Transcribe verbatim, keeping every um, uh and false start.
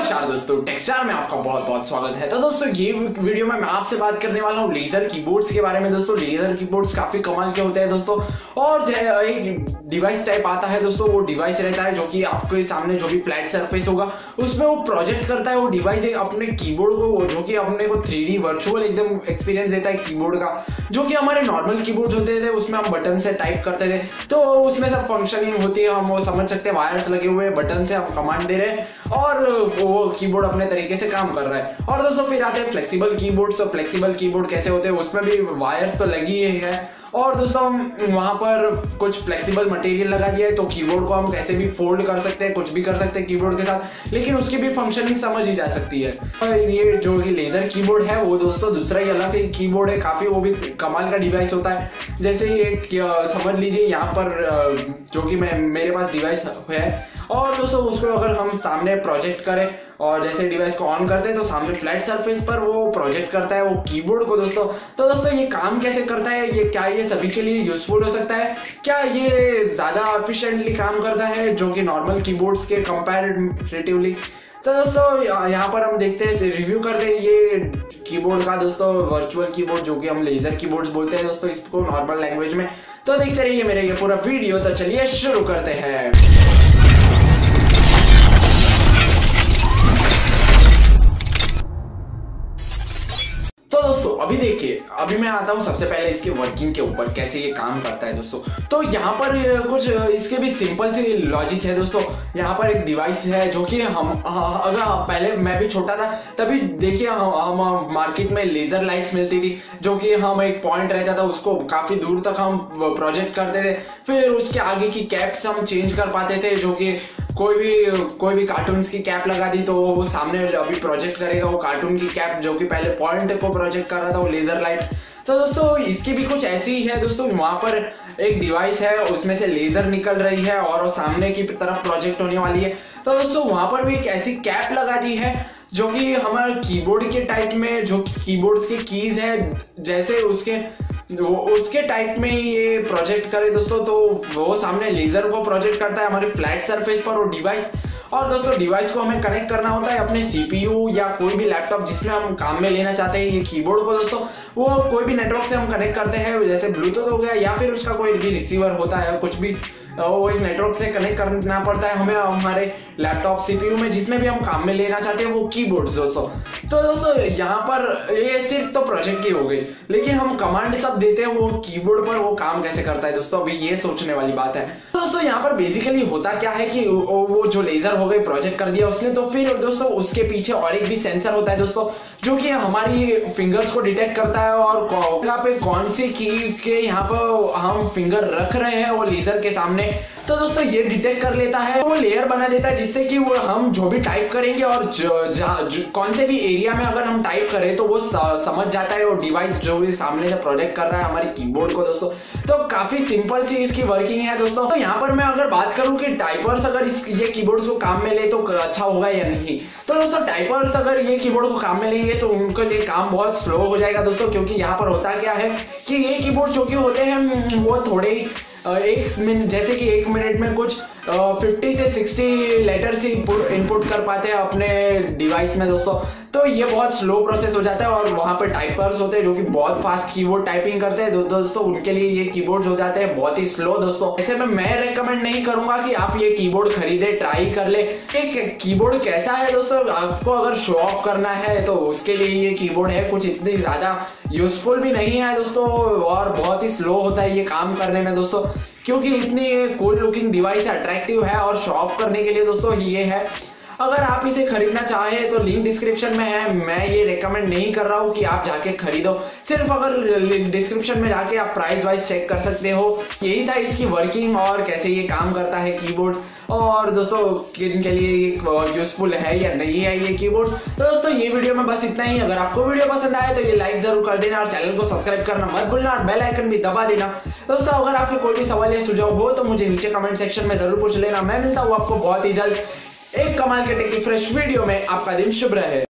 नमस्कार दोस्तों, टेक्सचार में आपका बहुत बहुत स्वागत है। तो दोस्तों ये वीडियो में मैं आपसे बात करने वाला हूँ लेजर कीबोर्ड्स के बारे में। दोस्तों लेजर कीबोर्ड्स काफी कमाल के होते हैं दोस्तों, और एक डिवाइस टाइप आता है दोस्तों। वो डिवाइस रहता है जो कि आपके सामने जो भी फ्लैट सरफेस होगा उसमें वो प्रोजेक्ट करता है। वो डिवाइस एक अपने कीबोर्ड को जो कि अपने को थ्री डी वर्चुअल एकदम एक्सपीरियंस देता है कीबोर्ड का। जो कि हमारे नॉर्मल कीबोर्ड होते थे उसमें हम बटन से टाइप करते थे, तो उसमें सब फंक्शनिंग होती है, हम वो समझ सकते हैं। वायर्स लगे हुए बटन से हम कमांड दे रहे हैं और वो कीबोर्ड अपने तरीके से काम कर रहा है। और दोस्तों फिर आते हैं फ्लेक्सिबल कीबोर्ड। तो फ्लेक्सिबल कीबोर्ड कैसे होते हैं, उसमें भी वायर्स तो लगी ही है और दोस्तों वहां पर कुछ फ्लेक्सिबल मटेरियल लगा दिया है, तो कीबोर्ड को हम कैसे भी फोल्ड कर सकते हैं, कुछ भी कर सकते हैं कीबोर्ड के साथ, लेकिन उसकी भी फंक्शनिंग समझ ही जा सकती है। और ये जो कि लेजर कीबोर्ड है वो दोस्तों दूसरा ही अलग ही कीबोर्ड है, काफी वो भी कमाल का डिवाइस होता है। जैसे ये समझ लीजिए यहाँ पर जो कि मैं मेरे पास डिवाइस है और दोस्तों उसको अगर हम सामने प्रोजेक्ट करें और जैसे डिवाइस को ऑन करते हैं तो सामने फ्लैट सरफेस पर वो प्रोजेक्ट करता है वो कीबोर्ड को दोस्तों। तो दोस्तों ये काम कैसे करता है, ये क्या ये सभी के लिए यूजफुल हो सकता है, क्या ये ज्यादा एफिशिएंटली काम करता है जो कि नॉर्मल कीबोर्ड्स के कंपैरेटिवली। तो दोस्तों यहाँ पर हम देखते हैं, रिव्यू करते हैं ये कीबोर्ड का दोस्तों, वर्चुअल कीबोर्ड जो कि हम लेजर कीबोर्ड्स बोलते हैं दोस्तों इसको नॉर्मल लैंग्वेज में। तो देखते रहिए मेरा ये पूरा वीडियो। तो चलिए शुरू करते हैं। तो दोस्तों अभी देखिए, अभी मैं आता हूँ सबसे पहले इसके वर्किंग के ऊपर, कैसे ये काम करता है दोस्तों। तो यहाँ पर कुछ इसके भी सिंपल सी लॉजिक है दोस्तों। यहाँ पर एक डिवाइस है जो कि हम अगर पहले मैं भी छोटा था तभी देखिए हम, हम मार्केट में लेजर लाइट्स मिलती थी, जो कि हम एक पॉइंट रहता था उसको काफी दूर तक हम प्रोजेक्ट करते थे, फिर उसके आगे की कैप्स हम चेंज कर पाते थे, जो कि कोई भी कोई भी कार्टून्स की कैप लगा दी तो वो सामने अभी प्रोजेक्ट करेगा वो कार्टून की कैप जो कि पहले पॉइंट को प्रोजेक्ट कर रहा था वो लेजर लाइट। तो दोस्तों इसकी भी कुछ ऐसी ही है दोस्तों। वहां पर एक डिवाइस है उसमें से लेजर निकल रही है और वो सामने की तरफ प्रोजेक्ट होने वाली है। तो दोस्तों वहां पर भी एक ऐसी कैप लगा दी है जो कि हमारे कीबोर्ड के टाइप में, जो कीबोर्ड्स के कीज है जैसे उसके उसके टाइप में ये प्रोजेक्ट करे दोस्तों। तो वो सामने लेजर को प्रोजेक्ट करता है हमारे फ्लैट सरफेस पर वो डिवाइस। और दोस्तों डिवाइस को हमें कनेक्ट करना होता है अपने सीपीयू या कोई भी लैपटॉप जिसमें हम काम में लेना चाहते हैं ये कीबोर्ड को दोस्तों। वो कोई भी नेटवर्क से हम कनेक्ट करते हैं, जैसे ब्लूटूथ हो गया या फिर उसका कोई भी रिसीवर होता है, कुछ भी वो एक नेटवर्क से कनेक्ट करना पड़ता है हमें हमारे लैपटॉप सीपीयू में जिसमें भी हम काम में लेना चाहते हैं वो कीबोर्ड्स दोस्तों। तो दोस्तों यहाँ पर ये सिर्फ तो प्रोजेक्ट की हो गई, लेकिन हम कमांड सब देते हैं वो कीबोर्ड पर वो काम कैसे करता है दोस्तों, अभी ये सोचने वाली बात है। तो दोस्तों यहाँ पर बेसिकली होता क्या है कि वो जो लेजर हो गई प्रोजेक्ट कर दिया उसने, तो फिर दोस्तों उसके पीछे और एक भी सेंसर होता है दोस्तों जो कि हमारी फिंगर्स को डिटेक्ट करता है और यहाँ पे कौन सी की के यहाँ पर हम फिंगर रख रहे हैं वो लेजर के सामने। तो दोस्तों ये डिटेक्ट कर लेता है, वो लेयर बना देता है जिससे कि वो हम जो भी टाइप करेंगे और ज, ज, ज, कौन से भी एरिया में अगर हम टाइप करें तो वो स, समझ जाता है वो डिवाइस जो भी सामने से प्रोजेक्ट कर रहा है हमारे कीबोर्ड को दोस्तों। तो काफी सिंपल सी इसकी वर्किंग है दोस्तों। तो यहाँ पर मैं अगर बात करूं कि टाइपर्स अगर इस ये कीबोर्ड्स को काम में ले तो अच्छा होगा या नहीं, तो दोस्तों टाइपर्स अगर ये कीबोर्ड को काम में लेंगे तो उनके लिए काम बहुत स्लो हो जाएगा दोस्तों। क्योंकि यहाँ पर होता क्या है कि ये कीबोर्ड जो कि होते हैं वो थोड़े एक मिनट जैसे कि एक मिनट में कुछ फिफ्टी से सिक्सटी लेटर्स ही इनपुट कर पाते हैं अपने डिवाइस में दोस्तों। तो ये बहुत स्लो प्रोसेस हो जाता है और वहां पे टाइपर्स होते हैं जो कि बहुत फास्ट कीबोर्ड टाइपिंग करते हैं दो, दोस्तों उनके लिए ये कीबोर्ड्स हो जाते हैं बहुत ही स्लो दोस्तों। ऐसे में मैं रेकमेंड नहीं करूंगा कि आप ये कीबोर्ड खरीदे, ट्राई कर ले। एक कीबोर्ड कैसा है दोस्तों, आपको अगर शो ऑफ करना है तो उसके लिए ये कीबोर्ड है, कुछ इतनी ज्यादा यूजफुल भी नहीं है दोस्तों और बहुत ही स्लो होता है ये काम करने में दोस्तों। क्योंकि इतनी कूल लुकिंग डिवाइस है, अट्रैक्टिव है और शो ऑफ करने के लिए दोस्तों ये है। अगर आप इसे खरीदना चाहे तो लिंक डिस्क्रिप्शन में है, मैं ये रेकमेंड नहीं कर रहा हूँ कि आप जाके खरीदो, सिर्फ अगर डिस्क्रिप्शन में जाके आप प्राइस वाइज चेक कर सकते हो। यही था इसकी वर्किंग और कैसे ये काम करता है कीबोर्ड, और दोस्तों किन के लिए ये यूजफुल है या नहीं है ये कीबोर्ड। तो दोस्तों ये वीडियो में बस इतना ही। अगर आपको वीडियो पसंद आए तो ये लाइक जरूर कर देना और चैनल को सब्सक्राइब करना मत भूलना और बेल आइकन भी दबा देना दोस्तों। अगर आपके कोई भी सवाल या सुझाव हो तो मुझे नीचे कमेंट सेक्शन में जरूर पूछ लेना। मैं मिलता हूँ आपको बहुत ही जल्द एक कमाल के टेक फ्रेश वीडियो में। आपका दिन शुभ रहे।